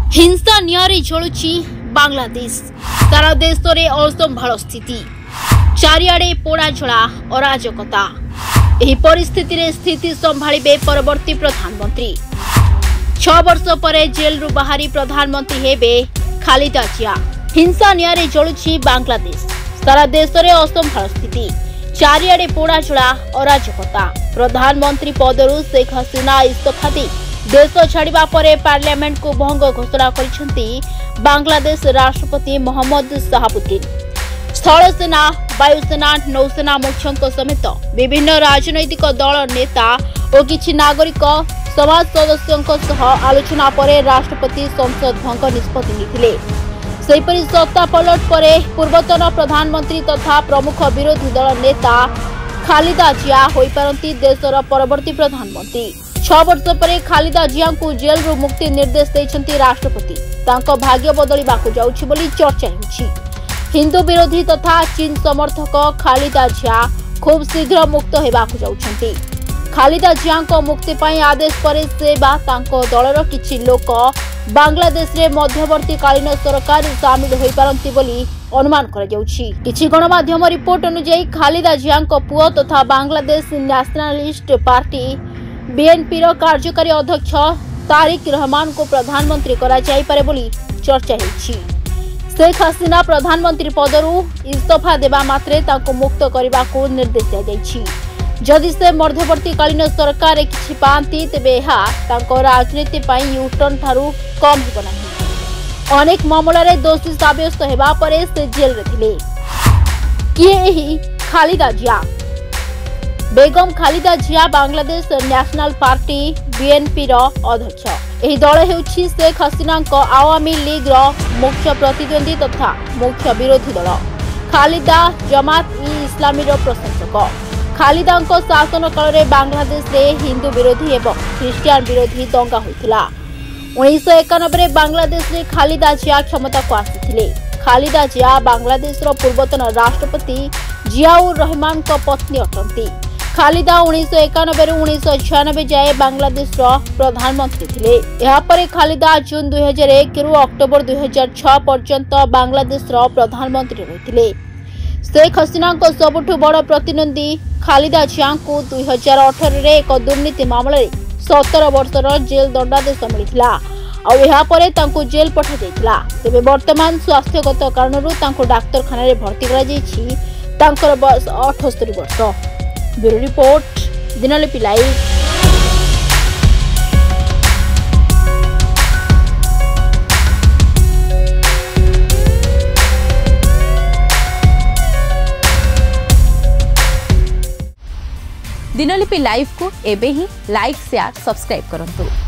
हिंसा नियारे जलुची बांग्लादेश सारा देश में असंभाल स्थिति चारिआडे पोड़ाझड़ा अराजकता। एही परिस्थिति रे स्थिति संभाळिबे परवर्ती प्रधानमंत्री। 6 वर्ष पर जेल रु बाहरी प्रधानमंत्री हेबे खालिदा जिया। हिंसा नियारे जलुची बांग्लादेश सारा देश में असंभाल स्थिति चारिआडे पोड़ाझड़ा अराजकता। प्रधानमंत्री पदरु शेख हसीना इस्तीफा दे देश छाड़ा पर पार्लियामेंट को भंग घोषणा करिसेंती बांग्लादेश राष्ट्रपति मोहम्मद शहाबुद्दीन। स्थल सेना वायुसेना नौसेना मुख्यों समेत विभिन्न राजनैतिक दल नेता और किछि नागरिक समाज सदस्यों सह आलोचना पर राष्ट्रपति संसद भंग निष्पत्ति निथिले। सेहिपरि सत्ता पलट पर पूर्वतन प्रधानमंत्री तथा प्रमुख विरोधी दल नेता खालिदा जिया होई पारंती देशर परवर्ती प्रधानमंत्री। 6 वर्ष पर खालिदा जिया को जेल रु मुक्ति निर्देश देइछंती राष्ट्रपति। तांको भाग्य बदलिबाकू जाउछि बोली चर्चा होछि। हिंदू विरोधी तथा चीन समर्थक खालिदा जिया खूब शीघ्र मुक्त हेबाकू जाउछंती। खालिदा जिया को मुक्ति पाई आदेश पर से बा तांको दलर किछि लोक बांग्लादेश रे मध्यवर्तीकालीन सरकार शामिल होई पारंती बोली अनुमान करा जाउछि। किछि गणमाध्यम रिपोर्ट अनुसार खालिदा जिया को पुओ तथा बांग्लादेश नेशनलिस्ट पार्टी बीएनपी रो कार्यकारी अध्यक्ष तारिक रहमान को प्रधानमंत्री करा जाई पारे बोली चर्चा होछि। शेख हसीना प्रधानमंत्री पदरु इस्तीफा देबा मात्रे ताको मुक्त करबा को निर्देश दिया जाइछि। जदि से मध्यवर्तीकालीन सरकार किछि पांती तेबे एहा ताको राजनीति पई यूटर्न थारु कम हेबो नाही। अनेक मामला रे दोषी साब्यस्त हेबा परे से जेल रे थिले। किए एही Khalida Zia Begum Khalida Zia Bangladesh national party BNP रो अध्यक्ष। एही दल हेउछि शेख हसीना को आवामी लीग रो मुख्य प्रतिद्वंदी तथा मुख्य विरोधी दल। खालिदा जमात इ इस्लामी रो प्रशंसक। खालिदा को शासन काल रे बांग्लादेश रे हिंदू विरोधी एवं ख्रिस्टियन विरोधी दंगा होइतिला। 1991 रे बांग्लादेश रे खालिदा जिया क्षमता को आसीथिले। खालिदा जिया बांग्लादेश रो पूर्वतन राष्ट्रपति जियाउर रहमान को पत्नी अटंती। खालिदा 1991 रु 1996 जाए बांग्लादेश रो प्रधानमंत्री थिले। यहाँ पर खालिदा जून 2001 रु अक्टोबर 2006 पर्यंत बांग्लादेश रो प्रधानमंत्री रहिथिले। शेख हसीना को सबुठु बड़ प्रतिद्वंदी खालिदा जिया को 2018 रे एक दुर्नीति मामला 17 वर्षर जेल दंडादेश मिलिथिला और यहाँ पर तांको जेल पठा जाइथिला। तेबे वर्तमान स्वास्थ्यगत कारणरू तांको डाक्तरखाना रे भर्ती करा जाइछि। तांकर बयस 78 वर्ष। Bureau report Dinalipi live. Dinalipi live को एबे ही लाइक शेयर सब्सक्राइब करंतु।